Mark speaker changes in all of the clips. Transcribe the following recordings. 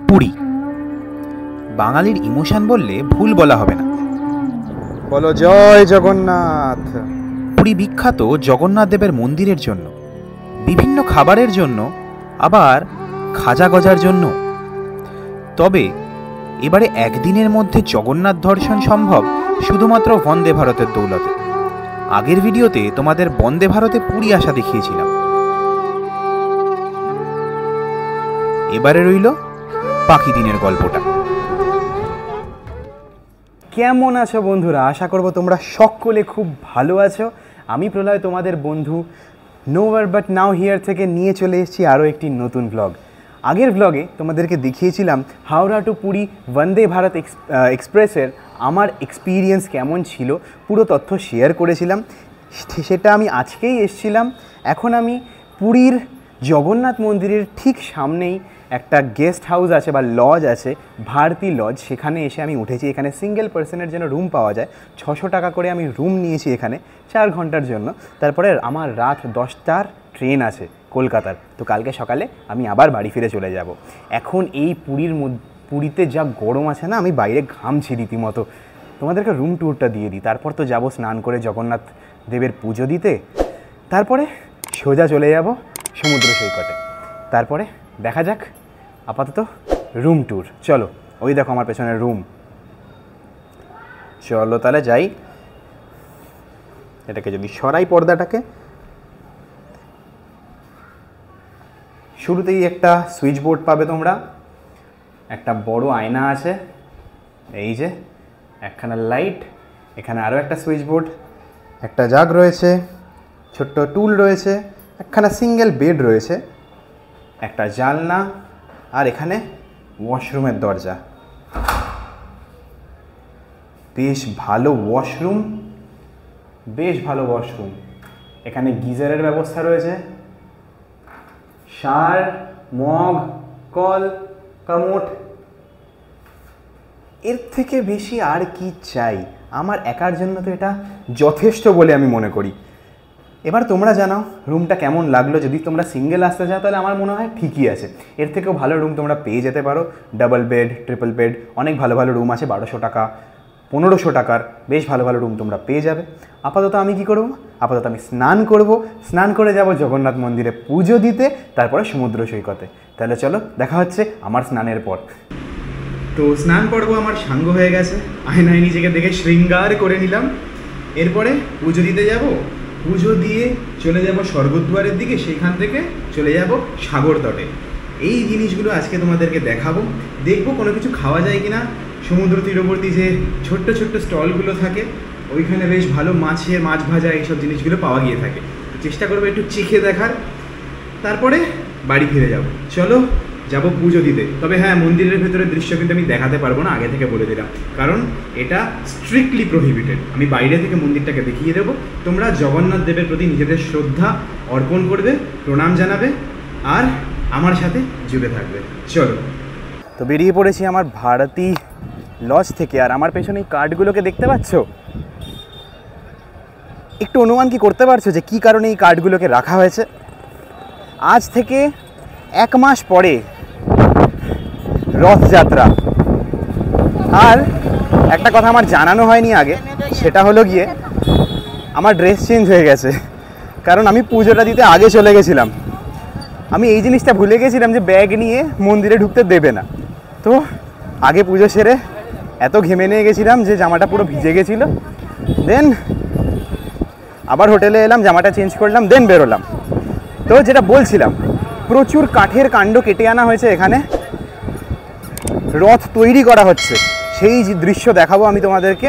Speaker 1: পুরী বাঙালির ইমোশন বললে ভুল বলা হবে না।
Speaker 2: বলো জয় জগন্নাথ।
Speaker 1: পুরী বিখ্যাত জগন্নাথ দেবের মন্দিরের জন্য, বিভিন্ন খাবারের জন্য, আবার খাজা গজার জন্য। তবে এবারে একদিনের মধ্যে জগন্নাথ দর্শন সম্ভব শুধুমাত্র বন্দে ভারতের দৌলতে। আগের ভিডিওতে তোমাদের বন্দে ভারতে পুরী আসা দেখিয়েছিলাম। এবারে রইল বাকি দিনের গল্পটা।
Speaker 2: কেমন আছো বন্ধুরা? আশা করব তোমরা সকলে খুব ভালো আছো। আমি প্রলয়, তোমাদের বন্ধু নোওয়ার বাট নাও হিয়ার থেকে নিয়ে চলে এসেছি আরও একটি নতুন ব্লগ। আগের ব্লগে তোমাদেরকে দেখিয়েছিলাম হাওড়া টু পুরী বন্দে ভারত এক্সপ্রেসের আমার এক্সপিরিয়েন্স কেমন ছিল, পুরো তথ্য শেয়ার করেছিলাম। সেটা আমি আজকেই এসেছিলাম। এখন আমি পুরীর জগন্নাথ মন্দিরের ঠিক সামনেই একটা গেস্ট হাউস আছে বা লজ আছে, ভারতী লজ, সেখানে এসে আমি উঠেছি। এখানে সিঙ্গেল পার্সনের জন্য রুম পাওয়া যায়, 600 টাকা করে আমি রুম নিয়েছি এখানে 4 ঘন্টার জন্য। তারপরে আমার রাত 10টার ট্রেন আছে কলকাতার, তো কালকে সকালে আমি আবার বাড়ি ফিরে চলে যাব। এখন এই পুরীতে যা গরম আছে না, আমি বাইরে ঘামছি রীতিমতো। তোমাদেরকে রুম ট্যুরটা দিয়ে দিই, তারপর তো যাব স্নান করে জগন্নাথ দেবের পুজো দিতে। তারপরে সোজা চলে যাব সমুদ্র সৈকতে। তারপরে দেখা যাক। আপাতত রুম ট্যুর, চলো। ওই দেখো আমার পেছনের রুম। চলো তাহলে যাই। এটাকে যদি সরাই পর্দাটাকে, শুরুতেই একটা সুইচ বোর্ড পাবে তোমরা। একটা বড় আয়না আছে, এই যে একখানা লাইট, এখানে আরও একটা সুইচ বোর্ড, একটা জাগ রয়েছে, ছোট্ট টুল রয়েছে, একখানা সিঙ্গেল বেড রয়েছে, একটা জানলা, আর এখানে ওয়াশরুমের দরজা। বেশ ভালো ওয়াশরুম, বেশ ভালো ওয়াশরুম। এখানে গিজারের ব্যবস্থা রয়েছে, শাওয়ার, মগ, কল, কমোড। এর থেকে বেশি আর কি চাই? আমার একার জন্য তো এটা যথেষ্ট বলে আমি মনে করি। এবার তোমরা জানাও রুমটা কেমন লাগলো। যদি তোমরা সিঙ্গেল আসতে চাও তাহলে আমার মনে হয় ঠিকই আছে। এর থেকেও ভালো রুম তোমরা পেয়ে যেতে পারো। ডাবল বেড, ট্রিপল বেড, অনেক ভালো ভালো রুম আছে। 1200 টাকা, 1500 টাকার বেশ ভালো ভালো রুম তোমরা পেয়ে যাবে। আপাতত আমি কি করব? আপাতত আমি স্নান করব। স্নান করে যাব জগন্নাথ মন্দিরে পুজো দিতে, তারপরে সমুদ্র সৈকতে। তাহলে চলো, দেখা হচ্ছে আমার স্নানের পর। তো স্নান পর্ব আমার সাঙ্গ হয়ে গেছে। আয়নায় নিজেকে দেখে শৃঙ্গার করে নিলাম। এরপরে পুজো দিতে যাব। পুজো দিয়ে চলে যাব স্বর্গদ্বারের দিকে, সেইখান থেকে চলে যাব সাগর তটে। এই জিনিসগুলো আজকে তোমাদেরকে দেখাবো। দেখবো কোনো কিছু খাওয়া যায় কিনা। সমুদ্র তীরবর্তী যে ছোট্ট ছোট্ট স্টলগুলো থাকে, ওইখানে বেশ ভালো মাছ ভাজা এইসব জিনিসগুলো পাওয়া গিয়ে থাকে। চেষ্টা করবো একটু চেখে দেখার, তারপরে বাড়ি ফিরে যাব। চলো যাব পুজো দিতে। তবে হ্যাঁ, মন্দিরের ভেতরের দৃশ্য কিন্তু আমি দেখাতে পারবো না, আগে থেকে বলে দিলাম, কারণ এটা স্ট্রিক্টলি প্রহিবিটেড। আমি বাইরে থেকে মন্দিরটাকে দেখিয়ে দেবো। তোমরা জগন্নাথ দেবের প্রতি নিজেদের শ্রদ্ধা অর্পণ করবে, প্রণাম জানাবে, আর আমার সাথে জুড়ে থাকবে। চলো, তো বেরিয়ে পড়েছি আমার ভারতী লজ থেকে। আর আমার পেছনে এই কার্ডগুলোকে দেখতে পাচ্ছ? একটু অনুমান কি করতে পারছো যে কী কারণে এই কার্ডগুলোকে রাখা হয়েছে? আজ থেকে 1 মাস পরে রথযাত্রা। আর একটা কথা আমার জানানো হয়নি আগে, সেটা হলো গিয়ে আমার ড্রেস চেঞ্জ হয়ে গেছে। কারণ আমি পুজোটা দিতে আগে চলে গেছিলাম। আমি এই জিনিসটা ভুলে গেছিলাম যে ব্যাগ নিয়ে মন্দিরে ঢুকতে দেবে না। তো আগে পুজো সেরে এত ঘেমে নিয়ে গেছিলাম যে জামাটা পুরো ভিজে গেছিলো। দেন আবার হোটেলে এলাম, জামাটা চেঞ্জ করলাম, দেন বেরোলাম। তো যেটা বলছিলাম, প্রচুর কাঠের কাণ্ড কেটে আনা হয়েছে এখানে। রথ তৈরি করা হচ্ছে, সেই দৃশ্য দেখাবো আমি তোমাদেরকে।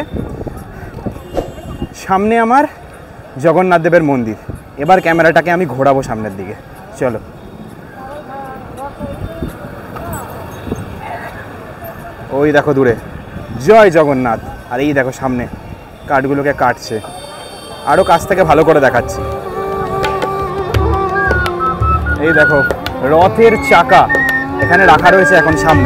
Speaker 2: সামনে আমার জগন্নাথ দেবের মন্দির। এবার ক্যামেরাটাকে আমি ঘোরাবো সামনের দিকে। চলো। ওই দেখো দূরে জয় জগন্নাথ, আর এই দেখো সামনে কাঠগুলোকে কাটছে। আরও কাছ থেকে ভালো করে দেখাচ্ছি। এই দেখো রথের চাকা এখানে রাখা রয়েছে এখন সামনে।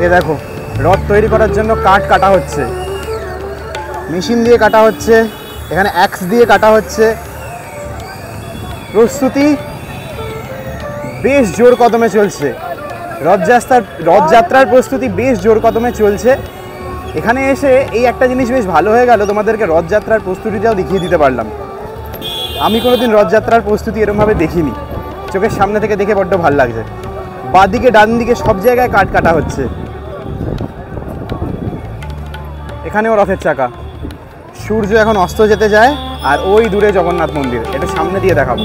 Speaker 2: দেখো রথ তৈরি করার জন্য কাঠ কাটা হচ্ছে, মেশিন দিয়ে কাটা হচ্ছে, এখানে অ্যাক্স দিয়ে কাটা হচ্ছে। প্রস্তুতি বেশ জোর কদমে চলছে, রথযাত্রার প্রস্তুতি বেশ জোর কদমে চলছে। এখানে এসে এই একটা জিনিস বেশ ভালো হয়ে গেল, তোমাদেরকে রথযাত্রার প্রস্তুতিটাও দেখিয়ে দিতে পারলাম। আমি কোনোদিন রথযাত্রার প্রস্তুতি এরকমভাবে দেখিনি, চোখের সামনে থেকে দেখে বড্ড ভালো লাগছে। বাঁদিকে ডান দিকে সব জায়গায় কাঠ কাটা হচ্ছে। এখানেও রথের চাকা। সূর্য এখন অস্ত যেতে যায়, আর ওই দূরে জগন্নাথ মন্দির, একটু সামনে দিয়ে দেখাবো।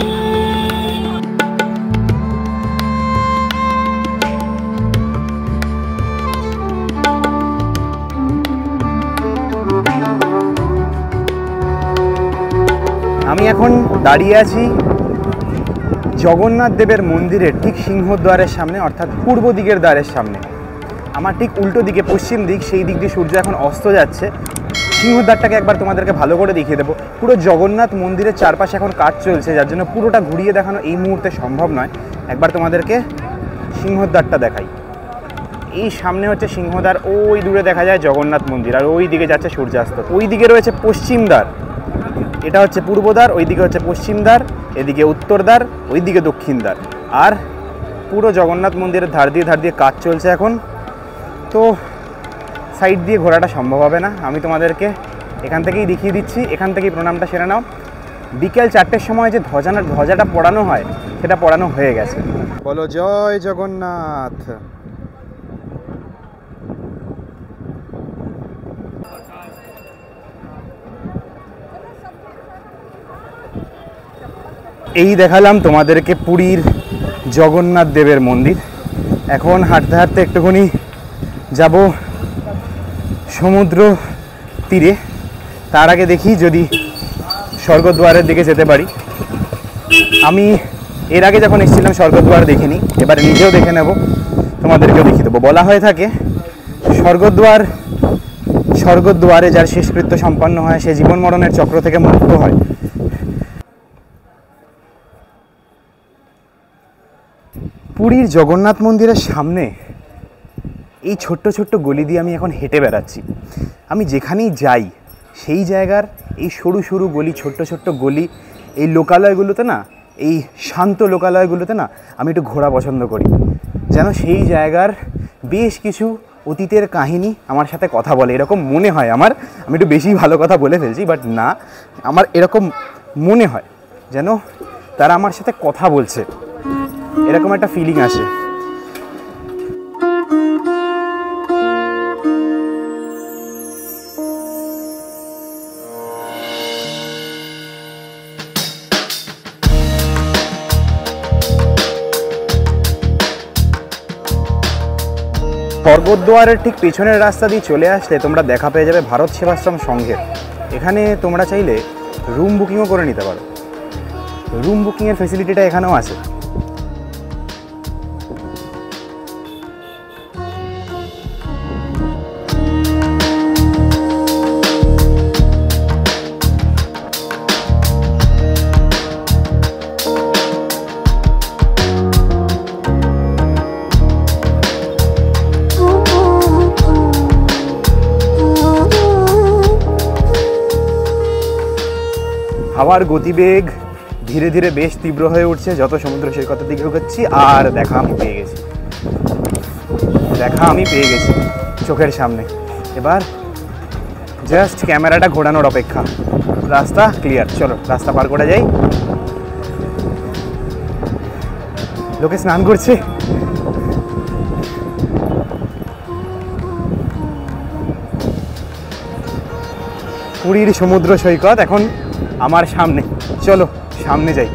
Speaker 2: আমি এখন দাঁড়িয়ে আছি জগন্নাথ দেবের মন্দিরের ঠিক সিংহদ্বারের সামনে, অর্থাৎ পূর্ব দিকের দ্বারের সামনে। আমার ঠিক উল্টো দিকে পশ্চিম দিক, সেই দিক দিয়ে সূর্য এখন অস্ত যাচ্ছে। সিংহদ্বারটাকে একবার তোমাদেরকে ভালো করে দেখিয়ে দেবো। পুরো জগন্নাথ মন্দিরের চারপাশে এখন কাজ চলছে, যার জন্য পুরোটা ঘুরিয়ে দেখানো এই মুহূর্তে সম্ভব নয়। একবার তোমাদেরকে সিংহদ্বারটা দেখাই। এই সামনে হচ্ছে সিংহদ্বার, ওই দূরে দেখা যায় জগন্নাথ মন্দির, আর ওই দিকে যাচ্ছে সূর্যাস্ত। ওই দিকে রয়েছে পশ্চিম দ্বার, এটা হচ্ছে পূর্ব দ্বার, ওই দিকে হচ্ছে পশ্চিম দ্বার, এদিকে উত্তর দ্বার, ওই দিকে দক্ষিণ দ্বার। আর পুরো জগন্নাথ মন্দিরের ধার দিয়ে কাজ চলছে এখন। তো সাইড দিয়ে ঘোরাটা সম্ভব হবে না, আমি তোমাদেরকে এখান থেকেই দেখিয়ে দিচ্ছি। এখান থেকেই প্রণামটা সেরে নাও। বিকেল 4টের সময় যে ধ্বজাটা পড়ানো হয়, সেটা পড়ানো হয়ে গেছে। বলো জয় জগন্নাথ। এই দেখালাম তোমাদেরকে পুরীর জগন্নাথ দেবের মন্দির। এখন হাঁটতে হাঁটতে একটুখানি যাব সমুদ্র তীরে। তার আগে দেখি যদি স্বর্গদ্বারের দিকে যেতে পারি। আমি এর আগে যখন এসেছিলাম স্বর্গদ্বার দেখিনি, এবারে নিজেও দেখে নেব, তোমাদেরকেও দেখিয়ে দেবো। বলা হয়ে থাকে স্বর্গদ্বারে যার শেষকৃত্য সম্পন্ন হয়, সে জীবন মরণের চক্র থেকে মুক্ত হয়। পুরীর জগন্নাথ মন্দিরের সামনে এই ছোট্ট ছোট্ট গলি দিয়ে আমি এখন হেঁটে বেড়াচ্ছি। আমি যেখানেই যাই সেই জায়গার এই সরু সরু গলি, ছোট্ট ছোট্ট গলি, এই লোকালয়গুলোতে না, এই শান্ত লোকালয়গুলোতে না আমি একটু ঘোরা পছন্দ করি। যেন সেই জায়গার বেশ কিছু অতীতের কাহিনী আমার সাথে কথা বলে, এরকম মনে হয় আমার। আমি একটু বেশি ভালো কথা বলে ফেলছি, বাট না, আমার এরকম মনে হয় যেন তারা আমার সাথে কথা বলছে, এরকম একটা ফিলিং আসে। স্বর্গদ্বারের ঠিক পেছনের রাস্তা দিয়ে চলে আসলে তোমরা দেখা পেয়ে যাবে ভারত সেবাশ্রম সংঘের। এখানে তোমরা চাইলে রুম বুকিংও করে নিতে পারো। রুম বুকিংয়ের ফেসিলিটিটা এখানেও আছে। হাওয়ার গতিবেগ ধীরে ধীরে বেশ তীব্র হয়ে উঠছে যত সমুদ্র সৈকতের দিকে এগোচ্ছি। আর দেখা আমি পেয়ে গেছি চোখের সামনে। এবার জাস্ট ক্যামেরাটা ঘোরানোর অপেক্ষা। রাস্তা ক্লিয়ার, চলো রাস্তা পার করে যাই। লোকে স্নান করছে। পুরীর সমুদ্র সৈকত এখন আমার সামনে, চলো সামনে যাই।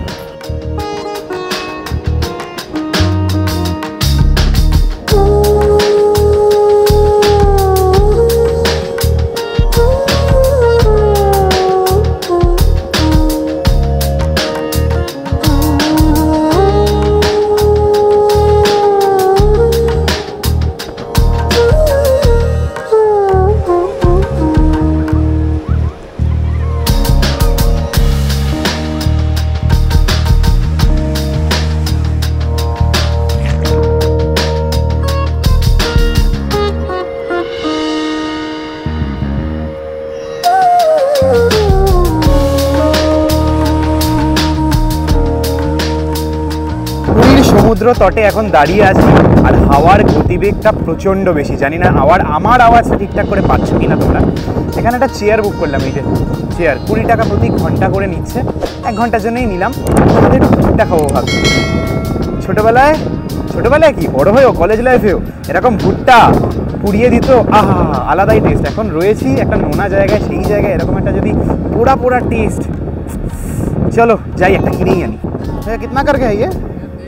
Speaker 2: সমুদ্র তটে এখন দাঁড়িয়ে আছি, আর হাওয়ার গতিবেগটা প্রচণ্ড বেশি। জানি না আমার আওয়াজটা ঠিকঠাক করে পাচ্ছ কিনা তোমরা। এখানে একটা চেয়ার বুক করলাম, এই যে চেয়ার, 20 টাকা প্রতি ঘন্টা করে নিচ্ছে। 1 ঘন্টার জন্যই নিলাম, সাথে একটু ভুট্টা খাবো ভাবছি। ছোটোবেলায় কি বড় হয়েও কলেজ লাইফেও এরকম ভুট্টা পুড়িয়ে দিত, আহা আলাদাই টেস্ট। এখন রয়েছি একটা নোনা জায়গায়, সেই জায়গায় এরকম একটা যদি পোড়া টেস্ট। চলো যাই, একটা কিনেই আনি। कितना करके है ये?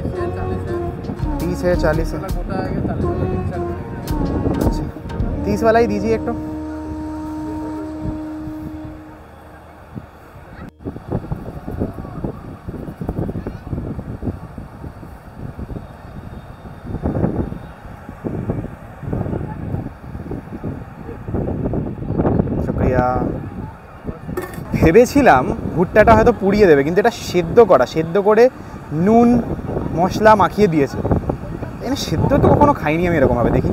Speaker 2: 30 है, 40 है। अच्छा 30 वाला ही दीजिए एक तो। शुक्रिया। ভেবেছিলাম ভুট্টাটা হয়তো পুড়িয়ে দেবে, কিন্তু এটা সেদ্ধ করে নুন মশলা মাখিয়ে দিয়েছে। এখানে সেদ্ধ তো কখনো খাইনি আমি এরকমভাবে। দেখি,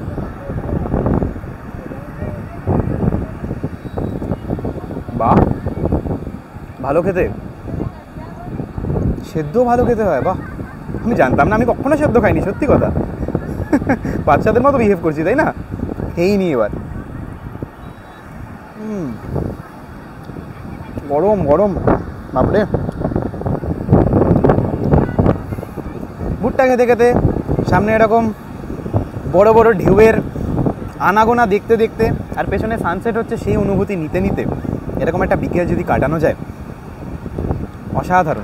Speaker 2: বাহ ভালো খেতে, সেদ্ধ ভালো খেতে হয়, বাহ আমি জানতাম না, আমি কখনো সেদ্ধ খাইনি, সত্যি কথা। বাচ্চাদের মতো বিহেভ করছি তাই না? খেয়েই এবার। গরম বাপরে। ভুট্টা খেতে সামনে এরকম বড় বড় ঢেউয়ের আনাগোনা দেখতে আর পেছনে সানসেট হচ্ছে, সেই অনুভূতি নিতে এরকম একটা বিকেল যদি কাটানো যায়, অসাধারণ।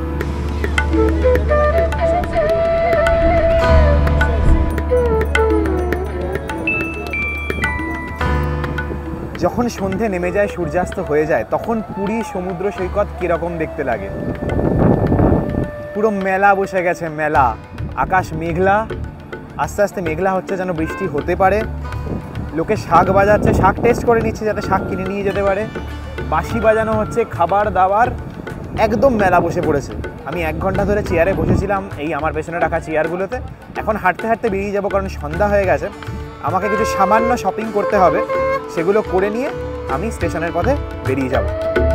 Speaker 2: যখন সন্ধে নেমে যায়, সূর্যাস্ত হয়ে যায়, তখন পুরী সমুদ্র সৈকত কীরকম দেখতে লাগে। পুরো মেলা বসে গেছে, মেলা। আকাশ মেঘলা, আস্তে আস্তে মেঘলা হচ্ছে, যেন বৃষ্টি হতে পারে। লোকে শাক বাজাচ্ছে, শাক টেস্ট করে নিচ্ছে যাতে শাক কিনে নিয়ে যেতে পারে। বাঁশি বাজানো হচ্ছে, খাবার দাবার, একদম মেলা বসে পড়েছে। আমি 1 ঘন্টা ধরে চেয়ারে বসেছিলাম এই আমার পেছনে রাখা চেয়ারগুলোতে। এখন হাঁটতে বেরিয়ে যাব, কারণ সন্ধ্যা হয়ে গেছে। আমাকে কিছু সামান্য শপিং করতে হবে, সেগুলো করে নিয়ে আমি স্টেশনের পথে বেরিয়ে যাব।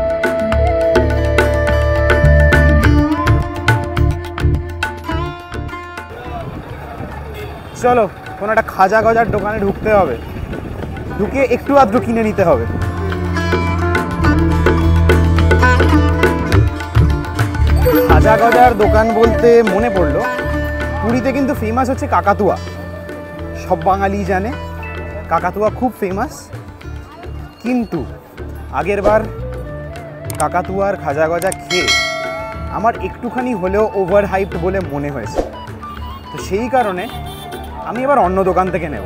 Speaker 2: চলো কোনো একটা খাজা গজার দোকানে ঢুকতে হবে, ঢুকে একটু আধটু কিনে নিতে হবে। খাজা গজার দোকান বলতে মনে পড়লো, পুরীতে কিন্তু ফেমাস হচ্ছে কাকাতুয়া। সব বাঙালি জানে কাকাতুয়া খুব ফেমাস, কিন্তু আগের বার কাকাতুয়ার খাজা গজা খেয়ে আমার একটুখানি হলেও ওভার হাইপড বলে মনে হয়েছে। তো সেই কারণে আমি এবার অন্য দোকান থেকে নেব।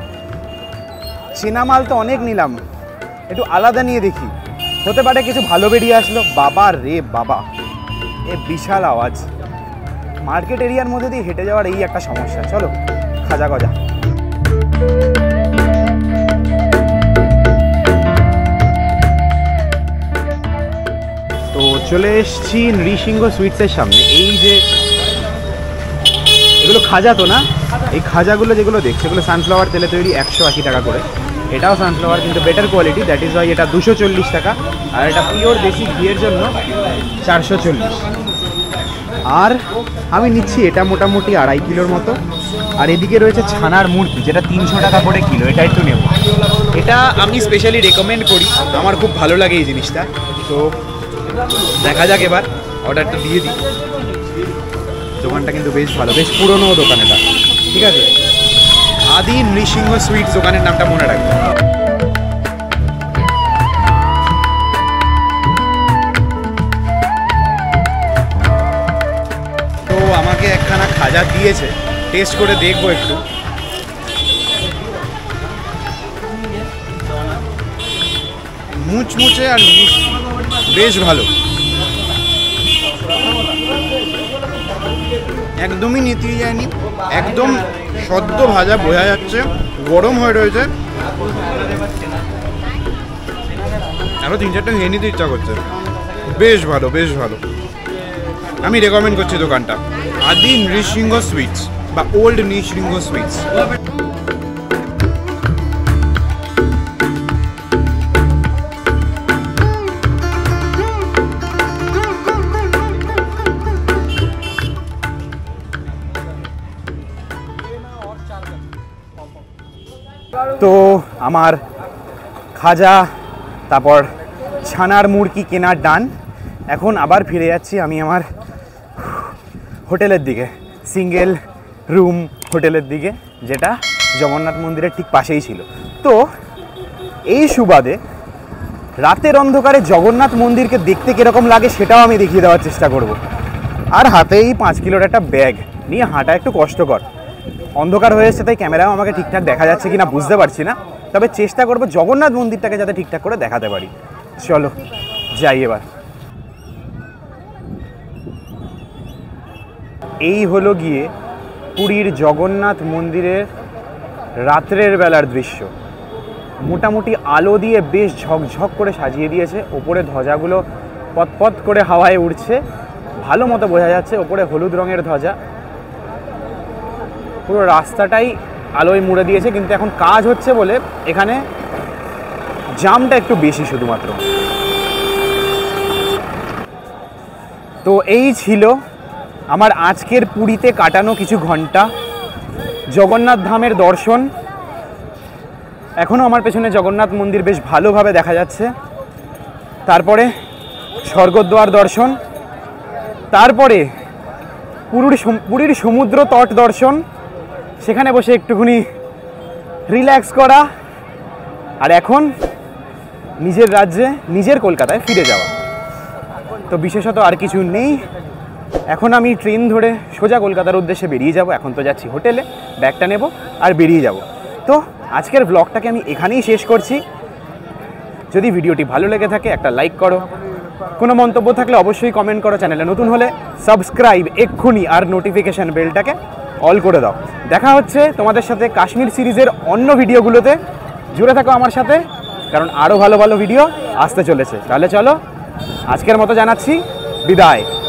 Speaker 2: চেনা মাল তো অনেক নিলাম, একটু আলাদা নিয়ে দেখি, হতে পারে কিছু ভালো বেরিয়ে আসলো। বাবা রে বাবা, এ বিশাল আওয়াজ। মার্কেট এরিয়ার মধ্যে দিয়ে হেঁটে যাওয়ার এই একটা সমস্যা। চলো খাজা গজা। তো চলে এসছি নৃসিংহ সুইটসের সামনে। এই যে এগুলো খাজা তো না, এই খাজাগুলো যেগুলো দেখছে, এগুলো সানফ্লাওয়ার তেলে তৈরি, 180 টাকা করে। এটাও সানফ্লাওয়ার, কিন্তু better quality, that is why এটা 240 টাকা। আর এটা পিওর দেশি ঘিয়ের জন্য 440। আর আমি নিচ্ছি এটা মোটামুটি 2.5 কিলোর মতো। আর এদিকে রয়েছে ছানার মূর্তি, যেটা 300 টাকা করে কিলো। এটা একটু নেব, এটা আমি স্পেশালি রেকমেন্ড করি, আমার খুব ভালো লাগে এই জিনিসটা। তো দেখা যাক, এবার অর্ডারটা দিয়ে দিই। দোকানটা কিন্তু বেশ ভালো, বেশ পুরনো দোকান এটা, ঠিক আছে। আদি নৃসিংহ সুইটস দোকানের নামটা মনে রাখবে। তো আমাকে একখানা খাজা দিয়েছে, টেস্ট করে দেখবো একটু। মুচমুচে আর মিষ্টি, বেশ ভালো। একদমই নিতে যায়নি, একদম সদ্য ভাজা, বোঝা যাচ্ছে গরম হয়ে রয়েছে। আরও 3-4টা খেয়ে নিতে ইচ্ছা করছে। বেশ ভালো, বেশ ভালো। আমি রেকমেন্ড করছি দোকানটা, আদি নৃসিংহ সুইটস বা ওল্ড নৃসিংহ সুইটস। তো আমার খাজা তারপর ছানার মুরগি কেনার ডান। এখন আবার ফিরে যাচ্ছি আমি আমার হোটেলের দিকে, সিঙ্গেল রুম হোটেলের দিকে, যেটা জগন্নাথ মন্দিরের ঠিক পাশেই ছিল। তো এই সুবাদে রাতের অন্ধকারে জগন্নাথ মন্দিরকে দেখতে কীরকম লাগে সেটাও আমি দেখিয়ে দেওয়ার চেষ্টা করব। আর হাতেই 5 কিলোর একটা ব্যাগ নিয়ে হাঁটা একটু কষ্টকর, অন্ধকার হয়ে এসেছে, তাই ক্যামেরাও আমাকে ঠিকঠাক দেখা যাচ্ছে কিনা বুঝতে পারছি না, তবে চেষ্টা করব জগন্নাথ মন্দিরটাকে যাতে ঠিকঠাক করে দেখাতে পারি। চলো যাই এবার। এই হলো গিয়ে পুরীর জগন্নাথ মন্দিরের রাত্রের বেলার দৃশ্য। মোটামুটি আলো দিয়ে বেশ ঝকঝক করে সাজিয়ে দিয়েছে, ওপরে ধ্বজাগুলো পতপত করে হাওয়ায় উড়ছে, ভালো মতো বোঝা যাচ্ছে ওপরে হলুদ রঙের ধ্বজা। পুরো রাস্তাটাই আলোয় মুড়ে দিয়েছে, কিন্তু এখন কাজ হচ্ছে বলে এখানে জামটা একটু বেশি শুধুমাত্র। তো এই ছিল আমার আজকের পুরীতে কাটানো কিছু ঘন্টা। জগন্নাথ ধামের দর্শন, এখনও আমার পেছনে জগন্নাথ মন্দির বেশ ভালোভাবে দেখা যাচ্ছে। তারপরে স্বর্গদ্বার দর্শন, তারপরে পুরীর সমুদ্র তট দর্শন, সেখানে বসে একটুখানি রিল্যাক্স করা, আর এখন নিজের রাজ্যে নিজের কলকাতায় ফিরে যাওয়া। তো বিশেষত আর কিছু নেই। এখন আমি ট্রেন ধরে সোজা কলকাতার উদ্দেশ্যে বেরিয়ে যাব। এখন তো যাচ্ছি হোটেলে, ব্যাগটা নেব আর বেরিয়ে যাব। তো আজকের ব্লগটাকে আমি এখানেই শেষ করছি। যদি ভিডিওটি ভালো লেগে থাকে একটা লাইক করো, কোনো মন্তব্য থাকলে অবশ্যই কমেন্ট করো, চ্যানেলে নতুন হলে সাবস্ক্রাইব এক্ষুনি আর নোটিফিকেশান বেলটাকে অল করে দাও। দেখা হচ্ছে তোমাদের সাথে কাশ্মীর সিরিজের অন্য ভিডিওগুলোতে। জুড়ে থাকো আমার সাথে, কারণ আরও ভালো ভালো ভিডিও আসতে চলেছে। তাহলে চলো, আজকের মতো জানাচ্ছি বিদায়।